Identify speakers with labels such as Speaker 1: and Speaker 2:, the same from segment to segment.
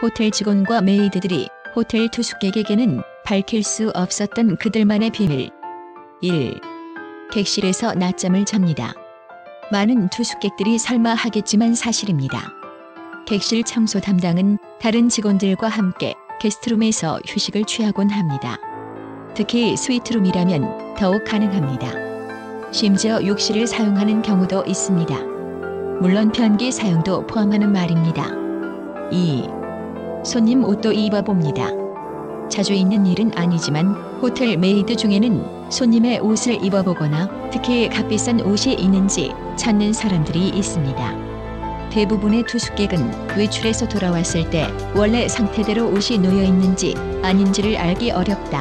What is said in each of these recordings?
Speaker 1: 호텔 직원과 메이드들이 호텔 투숙객에게는 밝힐 수 없었던 그들만의 비밀. 1. 객실에서 낮잠을 잡니다. 많은 투숙객들이 설마 하겠지만 사실입니다. 객실 청소 담당은 다른 직원들과 함께 게스트룸에서 휴식을 취하곤 합니다. 특히 스위트룸이라면 더욱 가능합니다. 심지어 욕실을 사용하는 경우도 있습니다. 물론 변기 사용도 포함하는 말입니다. 2. 손님 옷도 입어봅니다. 자주 있는 일은 아니지만 호텔 메이드 중에는 손님의 옷을 입어보거나 특히 값비싼 옷이 있는지 찾는 사람들이 있습니다. 대부분의 투숙객은 외출해서 돌아왔을 때 원래 상태대로 옷이 놓여 있는지 아닌지를 알기 어렵다.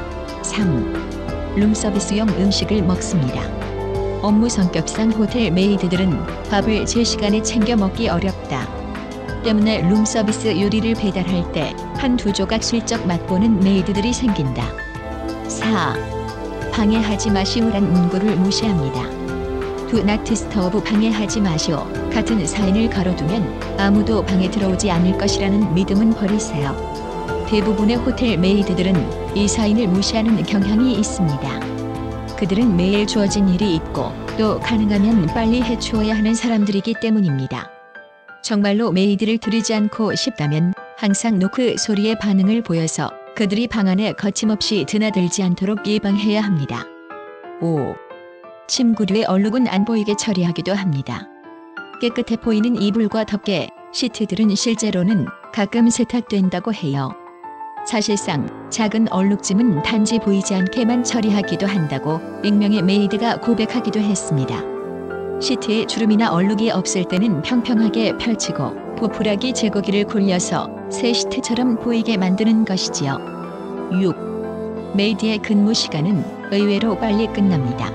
Speaker 1: 3. 룸서비스용 음식을 먹습니다. 업무 성격상 호텔 메이드들은 밥을 제 시간에 챙겨 먹기 어렵다. 때문에 룸서비스 요리를 배달할 때 한두 조각 슬쩍 맛보는 메이드들이 생긴다. 4. 방해하지 마시오란 문구를 무시합니다. Do not disturb 방해하지 마시오 같은 사인을 걸어두면 아무도 방에 들어오지 않을 것이라는 믿음은 버리세요. 대부분의 호텔 메이드들은 이 사인을 무시하는 경향이 있습니다. 그들은 매일 주어진 일이 있고 또 가능하면 빨리 해치워야 하는 사람들이기 때문입니다. 정말로 메이드를 들이지 않고 싶다면 항상 노크 소리에 반응을 보여서 그들이 방 안에 거침없이 드나들지 않도록 예방해야 합니다. 5. 침구류의 얼룩은 안 보이게 처리하기도 합니다. 깨끗해 보이는 이불과 덮개, 시트들은 실제로는 가끔 세탁된다고 해요. 사실상 작은 얼룩짐은 단지 보이지 않게만 처리하기도 한다고 익명의 메이드가 고백하기도 했습니다. 시트에 주름이나 얼룩이 없을 때는 평평하게 펼치고 보풀하기 제거기를 굴려서 새 시트처럼 보이게 만드는 것이지요. 6. 메이드의 근무 시간은 의외로 빨리 끝납니다.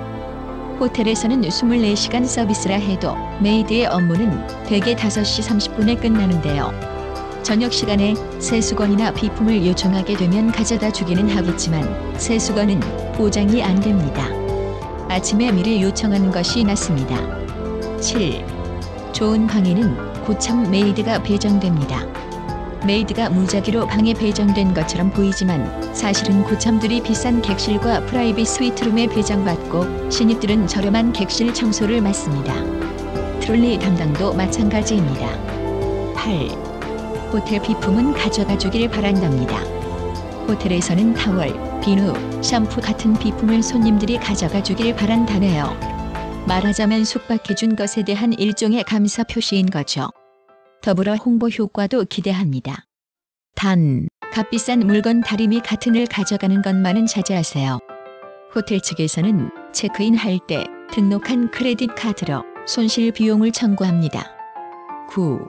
Speaker 1: 호텔에서는 24시간 서비스라 해도 메이드의 업무는 대개 5시 30분에 끝나는데요. 저녁 시간에 세수건이나 비품을 요청하게 되면 가져다 주기는 하겠지만 세수건은 보장이 안 됩니다. 아침에 미리 요청하는 것이 낫습니다. 7. 좋은 방에는 고참 메이드가 배정됩니다. 메이드가 무작위로 방에 배정된 것처럼 보이지만 사실은 고참들이 비싼 객실과 프라이빗 스위트룸에 배정받고 신입들은 저렴한 객실 청소를 맡습니다. 트롤리 담당도 마찬가지입니다. 8. 호텔 비품은 가져가 주길 바란답니다. 호텔에서는 타월, 비누, 샴푸 같은 비품을 손님들이 가져가 주길 바란다네요. 말하자면 숙박해준 것에 대한 일종의 감사 표시인 거죠. 더불어 홍보 효과도 기대합니다. 단, 값비싼 물건 다리미 같은 을 가져가는 것만은 자제하세요. 호텔 측에서는 체크인할 때 등록한 크레딧 카드로 손실 비용을 청구합니다. 9.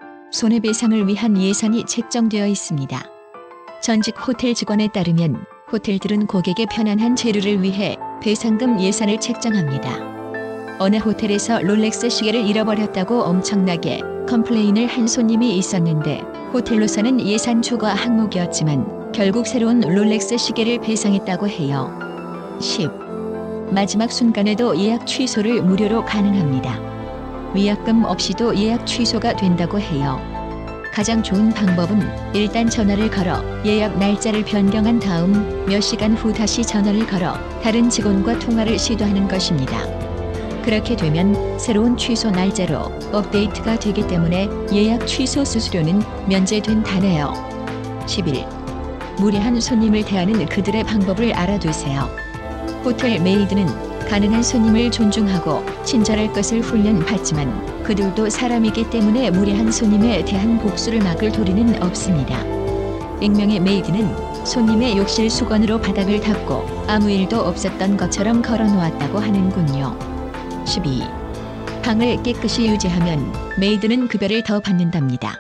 Speaker 1: 손해배상을 위한 예산이 책정되어 있습니다. 전직 호텔 직원에 따르면 호텔들은 고객의 편안한 체류를 위해 배상금 예산을 책정합니다. 어느 호텔에서 롤렉스 시계를 잃어버렸다고 엄청나게 컴플레인을 한 손님이 있었는데 호텔로서는 예산 초과 항목이었지만 결국 새로운 롤렉스 시계를 배상했다고 해요. 10. 마지막 순간에도 예약 취소를 무료로 가능합니다. 위약금 없이도 예약 취소가 된다고 해요. 가장 좋은 방법은 일단 전화를 걸어 예약 날짜를 변경한 다음 몇 시간 후 다시 전화를 걸어 다른 직원과 통화를 시도하는 것입니다. 그렇게 되면 새로운 취소 날짜로 업데이트가 되기 때문에 예약 취소 수수료는 면제된다네요. 11. 무례한 손님을 대하는 그들의 방법을 알아두세요. 호텔 메이드는 가능한 손님을 존중하고 친절할 것을 훈련받지만 그들도 사람이기 때문에 무례한 손님에 대한 복수를 막을 도리는 없습니다. 익명의 메이드는 손님의 욕실 수건으로 바닥을 닦고 아무 일도 없었던 것처럼 걸어놓았다고 하는군요. 12. 방을 깨끗이 유지하면 메이드는 급여를 더 받는답니다.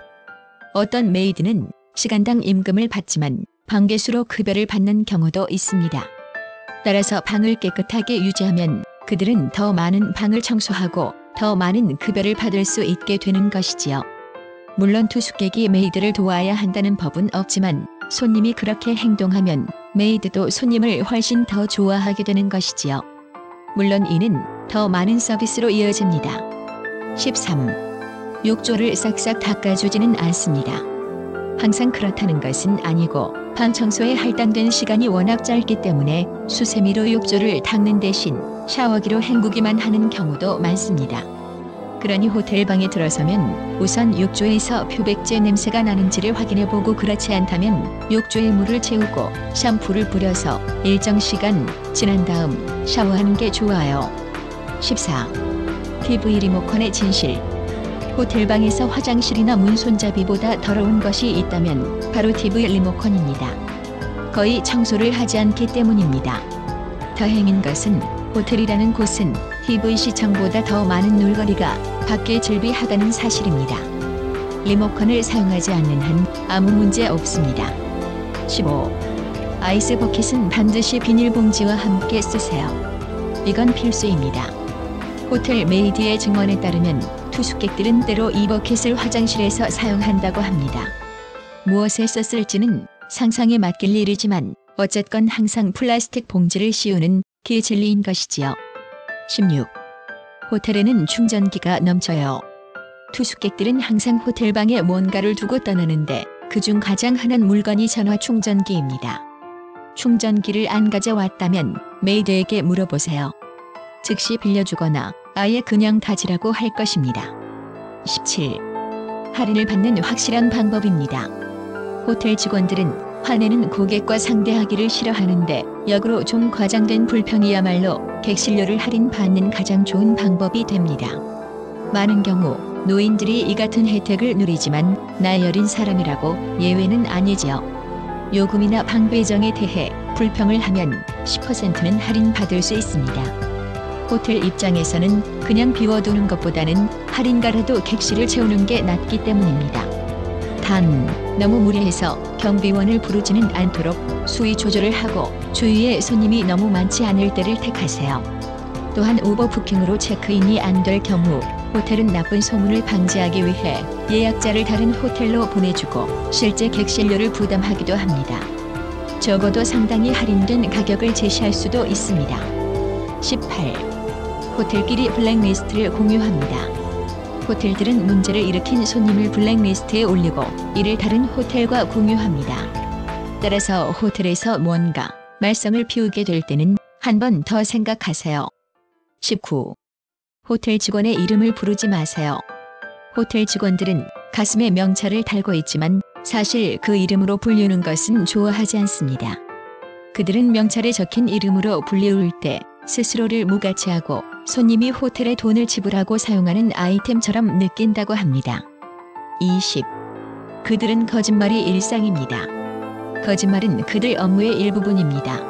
Speaker 1: 어떤 메이드는 시간당 임금을 받지만 방개수로 급여를 받는 경우도 있습니다. 따라서 방을 깨끗하게 유지하면 그들은 더 많은 방을 청소하고 더 많은 급여를 받을 수 있게 되는 것이지요. 물론 투숙객이 메이드를 도와야 한다는 법은 없지만 손님이 그렇게 행동하면 메이드도 손님을 훨씬 더 좋아하게 되는 것이지요. 물론 이는 더 많은 서비스로 이어집니다. 13. 욕조를 싹싹 닦아주지는 않습니다. 항상 그렇다는 것은 아니고 방 청소에 할당된 시간이 워낙 짧기 때문에 수세미로 욕조를 닦는 대신 샤워기로 헹구기만 하는 경우도 많습니다. 그러니 호텔 방에 들어서면 우선 욕조에서 표백제 냄새가 나는지를 확인해보고 그렇지 않다면 욕조에 물을 채우고 샴푸를 뿌려서 일정 시간 지난 다음 샤워하는 게 좋아요. 14. TV 리모컨의 진실. 호텔 방에서 화장실이나 문 손잡이보다 더러운 것이 있다면 바로 TV 리모컨입니다. 거의 청소를 하지 않기 때문입니다. 다행인 것은 호텔이라는 곳은 TV 시청보다 더 많은 놀거리가 밖에 즐비하다는 사실입니다. 리모컨을 사용하지 않는 한 아무 문제 없습니다. 15. 아이스 버킷은 반드시 비닐봉지와 함께 쓰세요. 이건 필수입니다. 호텔 메이드의 증언에 따르면 투숙객들은 때로 이 버킷을 화장실에서 사용한다고 합니다. 무엇에 썼을지는 상상에 맡길 일이지만 어쨌건 항상 플라스틱 봉지를 씌우는 게 진리인 것이지요. 16. 호텔에는 충전기가 넘쳐요. 투숙객들은 항상 호텔방에 뭔가를 두고 떠나는데 그중 가장 흔한 물건이 전화 충전기입니다. 충전기를 안 가져왔다면 메이드에게 물어보세요. 즉시 빌려주거나 아예 그냥 가지라고 할 것입니다. 17. 할인을 받는 확실한 방법입니다. 호텔 직원들은 화내는 고객과 상대하기를 싫어하는데 역으로 좀 과장된 불평이야말로 객실료를 할인받는 가장 좋은 방법이 됩니다. 많은 경우 노인들이 이 같은 혜택을 누리지만 나이 어린 사람이라고 예외는 아니지요. 요금이나 방 배정에 대해 불평을 하면 10%는 할인받을 수 있습니다. 호텔 입장에서는 그냥 비워두는 것보다는 할인가라도 객실을 채우는 게 낫기 때문입니다. 단, 너무 무리해서 경비원을 부르지는 않도록 수위 조절을 하고 주위에 손님이 너무 많지 않을 때를 택하세요. 또한 오버부킹으로 체크인이 안 될 경우 호텔은 나쁜 소문을 방지하기 위해 예약자를 다른 호텔로 보내주고 실제 객실료를 부담하기도 합니다. 적어도 상당히 할인된 가격을 제시할 수도 있습니다. 18. 호텔끼리 블랙리스트를 공유합니다. 호텔들은 문제를 일으킨 손님을 블랙리스트에 올리고 이를 다른 호텔과 공유합니다. 따라서 호텔에서 뭔가 말썽을 피우게 될 때는 한 번 더 생각하세요. 19. 호텔 직원의 이름을 부르지 마세요. 호텔 직원들은 가슴에 명찰을 달고 있지만 사실 그 이름으로 불리는 것은 좋아하지 않습니다. 그들은 명찰에 적힌 이름으로 불리울 때 스스로를 무가치하고 손님이 호텔에 돈을 지불하고 사용하는 아이템처럼 느낀다고 합니다. 20. 그들은 거짓말이 일상입니다. 거짓말은 그들 업무의 일부분입니다.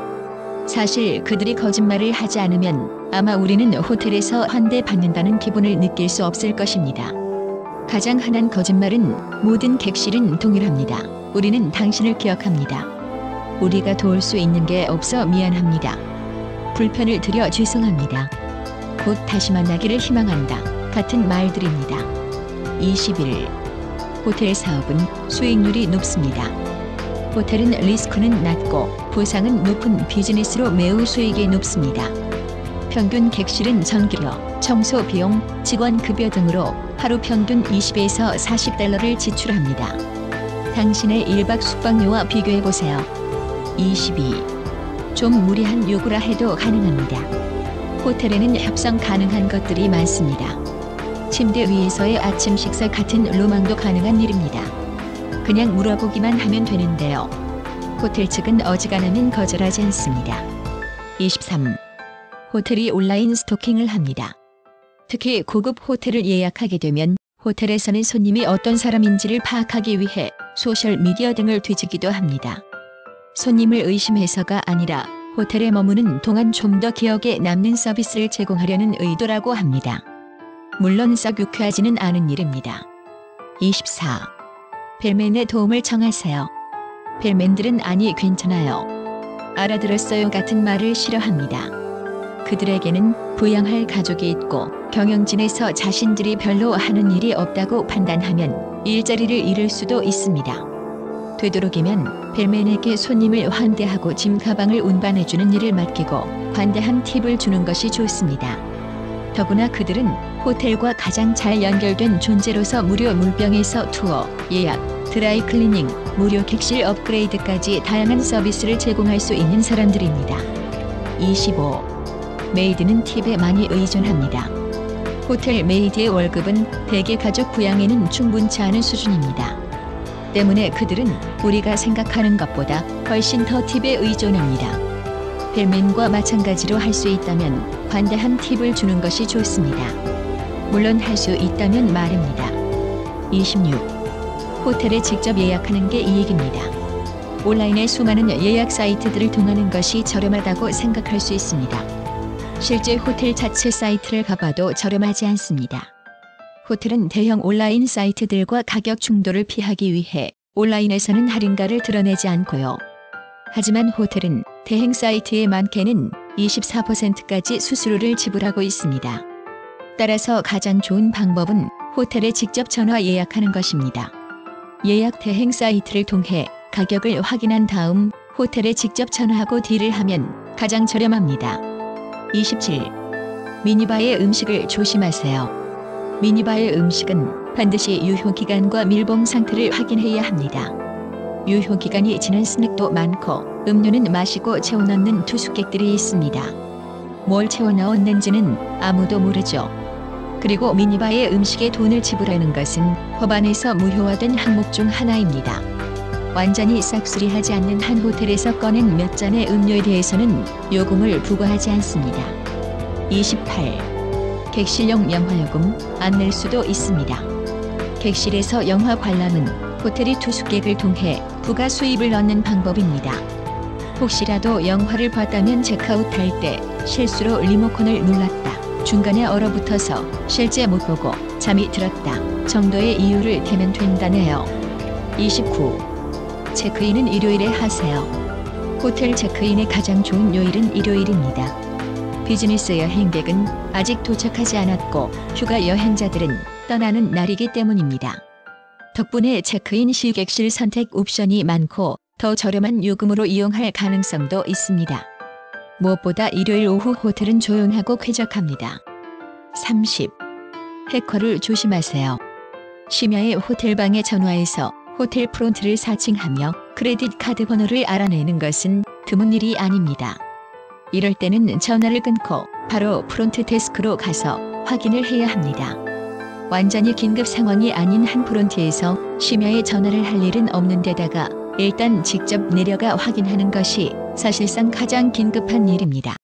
Speaker 1: 사실 그들이 거짓말을 하지 않으면 아마 우리는 호텔에서 환대받는다는 기분을 느낄 수 없을 것입니다. 가장 흔한 거짓말은 모든 객실은 동일합니다. 우리는 당신을 기억합니다. 우리가 도울 수 있는 게 없어 미안합니다. 불편을 드려 죄송합니다. 곧 다시 만나기를 희망한다. 같은 말들입니다. 21. 호텔 사업은 수익률이 높습니다. 호텔은 리스크는 낮고 보상은 높은 비즈니스로 매우 수익이 높습니다. 평균 객실은 전기료, 청소 비용, 직원 급여 등으로 하루 평균 20에서 40달러를 지출합니다. 당신의 1박 숙박료와 비교해보세요. 22. 좀 무리한 요구라 해도 가능합니다. 호텔에는 협상 가능한 것들이 많습니다. 침대 위에서의 아침 식사 같은 로망도 가능한 일입니다. 그냥 물어보기만 하면 되는데요. 호텔 측은 어지간하면 거절하지 않습니다. 23. 호텔이 온라인 스토킹을 합니다. 특히 고급 호텔을 예약하게 되면 호텔에서는 손님이 어떤 사람인지를 파악하기 위해 소셜미디어 등을 뒤지기도 합니다. 손님을 의심해서가 아니라 호텔에 머무는 동안 좀 더 기억에 남는 서비스를 제공하려는 의도라고 합니다. 물론 썩 유쾌하지는 않은 일입니다. 24. 벨맨의 도움을 청하세요. 벨맨들은 아니 괜찮아요, 알아들었어요 같은 말을 싫어합니다. 그들에게는 부양할 가족이 있고 경영진에서 자신들이 별로 하는 일이 없다고 판단하면 일자리를 잃을 수도 있습니다. 되도록이면 벨맨에게 손님을 환대하고 짐 가방을 운반해주는 일을 맡기고 관대한 팁을 주는 것이 좋습니다. 더구나 그들은 호텔과 가장 잘 연결된 존재로서 무료 물병에서 투어, 예약, 드라이클리닝, 무료 객실 업그레이드까지 다양한 서비스를 제공할 수 있는 사람들입니다. 25. 메이드는 팁에 많이 의존합니다. 호텔 메이드의 월급은 대개 가족 부양에는 충분치 않은 수준입니다. 때문에 그들은 우리가 생각하는 것보다 훨씬 더 팁에 의존합니다. 벨맨과 마찬가지로 할 수 있다면 관대한 팁을 주는 것이 좋습니다. 물론 할 수 있다면 말입니다. 26. 호텔에 직접 예약하는 게 이익입니다. 온라인의 수많은 예약 사이트들을 통하는 것이 저렴하다고 생각할 수 있습니다. 실제 호텔 자체 사이트를 가봐도 저렴하지 않습니다. 호텔은 대형 온라인 사이트들과 가격 충돌을 피하기 위해 온라인에서는 할인가를 드러내지 않고요. 하지만 호텔은 대행 사이트의 많게는 24%까지 수수료를 지불하고 있습니다. 따라서 가장 좋은 방법은 호텔에 직접 전화 예약하는 것입니다. 예약 대행 사이트를 통해 가격을 확인한 다음 호텔에 직접 전화하고 딜을 하면 가장 저렴합니다. 27. 미니바의 음식을 조심하세요. 미니바의 음식은 반드시 유효기간과 밀봉 상태를 확인해야 합니다. 유효기간이 지난 스낵도 많고 음료는 마시고 채워 넣는 투숙객들이 있습니다. 뭘 채워 넣었는지는 아무도 모르죠. 그리고 미니바의 음식에 돈을 지불하는 것은 법안에서 무효화된 항목 중 하나입니다. 완전히 싹쓸이하지 않는 한 호텔에서 꺼낸 몇 잔의 음료에 대해서는 요금을 부과하지 않습니다. 28. 객실용 영화요금 안 낼 수도 있습니다. 객실에서 영화 관람은 호텔이 투숙객을 통해 부가 수입을 넣는 방법입니다. 혹시라도 영화를 봤다면 체크아웃할 때 실수로 리모컨을 눌렀다, 중간에 얼어붙어서 실제 못 보고 잠이 들었다 정도의 이유를 대면 된다네요. 29. 체크인은 일요일에 하세요. 호텔 체크인의 가장 좋은 요일은 일요일입니다. 비즈니스 여행객은 아직 도착하지 않았고 휴가 여행자들은 떠나는 날이기 때문입니다. 덕분에 체크인 시 객실 선택 옵션이 많고 더 저렴한 요금으로 이용할 가능성도 있습니다. 무엇보다 일요일 오후 호텔은 조용하고 쾌적합니다. 30. 해커를 조심하세요. 심야에 호텔방에 전화해서 호텔 프론트를 사칭하며 크레딧 카드 번호를 알아내는 것은 드문 일이 아닙니다. 이럴 때는 전화를 끊고 바로 프론트 데스크로 가서 확인을 해야 합니다. 완전히 긴급 상황이 아닌 한 프론트에서 심야에 전화를 할 일은 없는 데다가 일단 직접 내려가 확인하는 것이 사실상 가장 긴급한 일입니다.